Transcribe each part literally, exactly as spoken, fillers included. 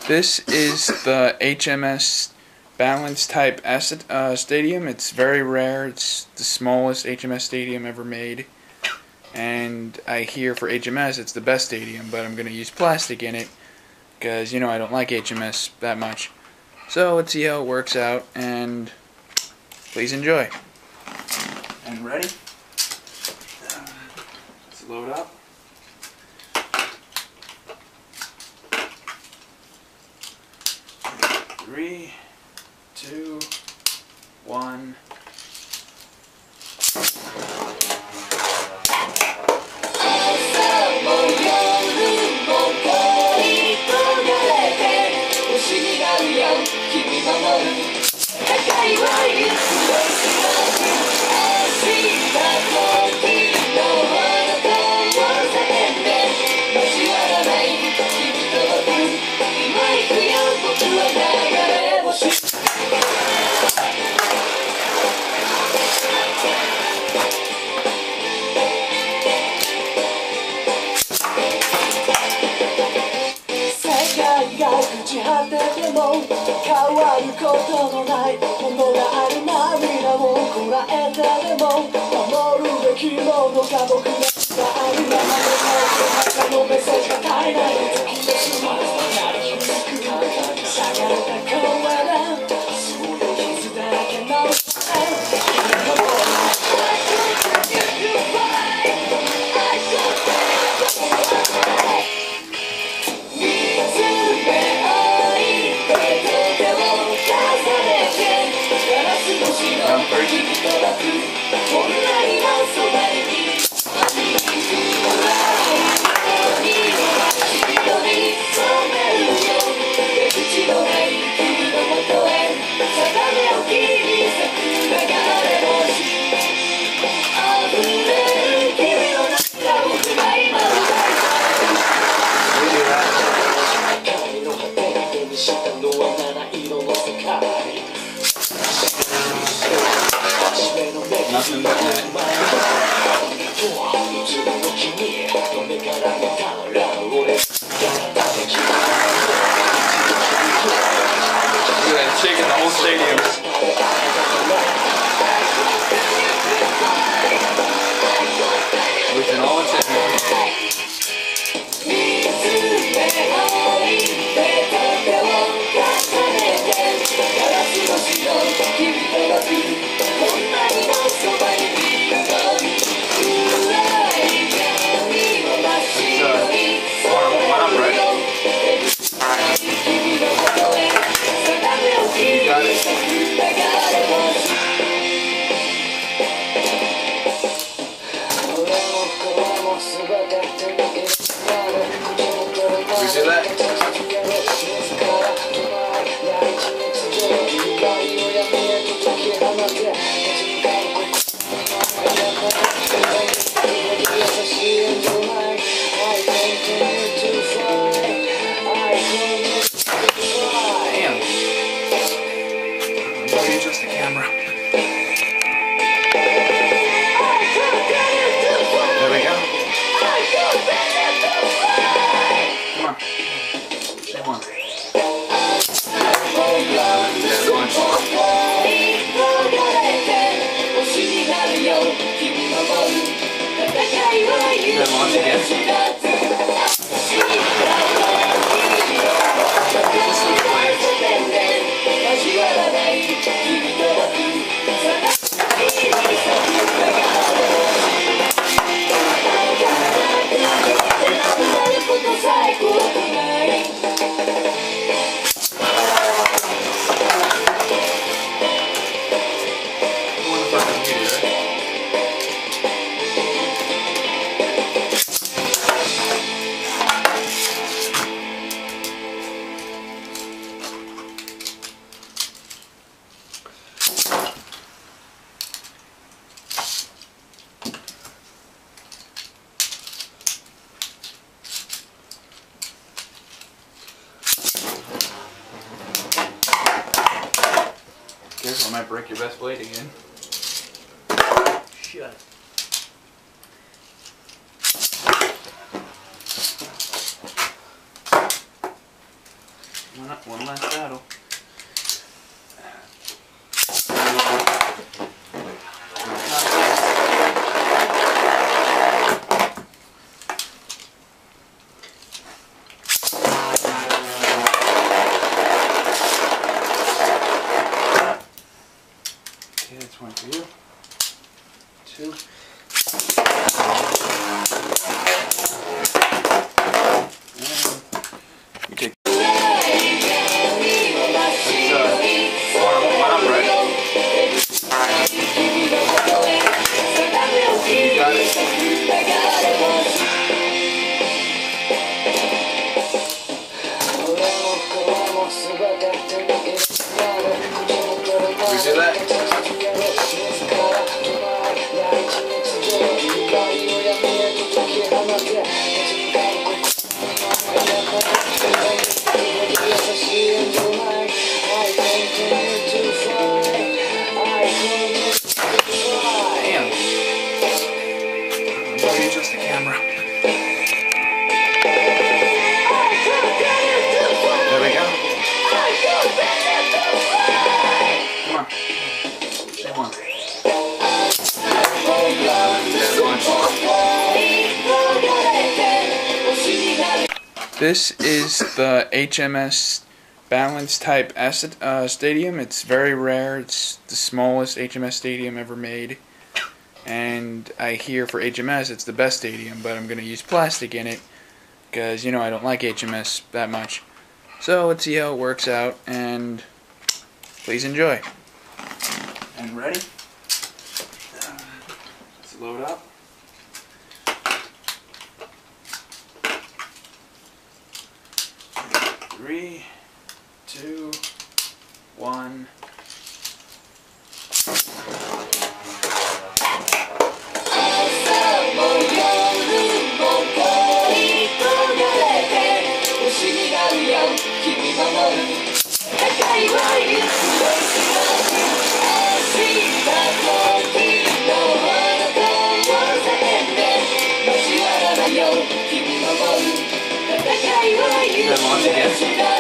This is the H M S balance type S uh, stadium. It's very rare. It's the smallest H M S stadium ever made. And I hear for H M S it's the best stadium, but I'm going to use plastic in it because, you know, I don't like H M S that much. So let's see how it works out, and please enjoy. And ready? Let's load up. Three, two, one. Nothing but that. Look at that, shaking the whole stadium. Losing all its energy. Do that? Damn. I'm going to adjust the camera. There we go. Come on. Same one. Then launch again. Careful, I might break your best blade again. Shut. One, one last battle. Okay, that's one for you. Two. We do that? Damn. I'm going to adjust the camera. There we go. Come on. Same one. This is the H M S balance type acid, uh, stadium. It's very rare. It's the smallest H M S stadium ever made. And I hear for H M S it's the best stadium, but I'm going to use plastic in it because, you know, I don't like H M S that much. So let's see how it works out, and please enjoy. And ready? Let's load up. Three, two, one. Then once again.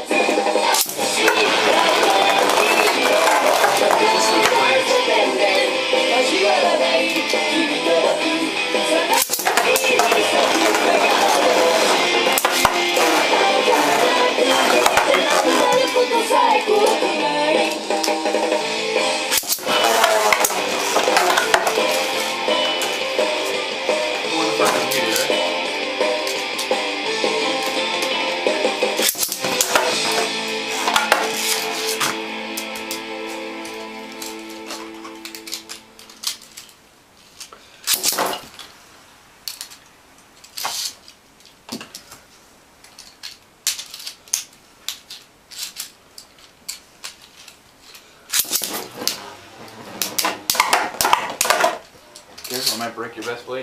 Careful, I might break your best blade.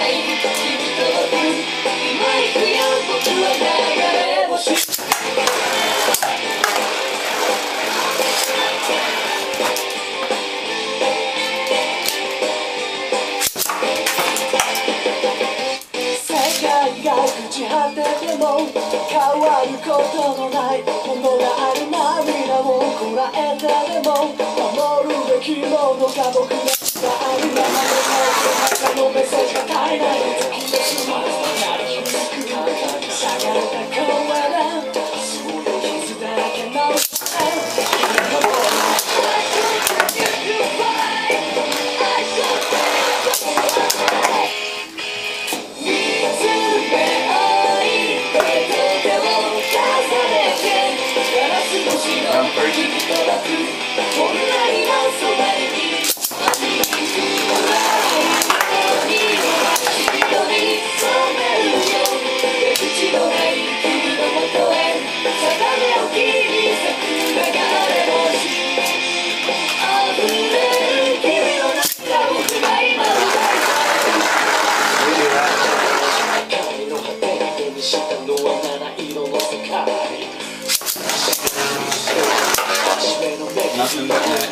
Nothing but that.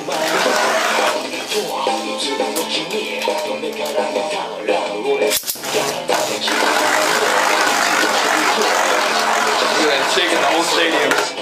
Look at that, shaking the whole stadium.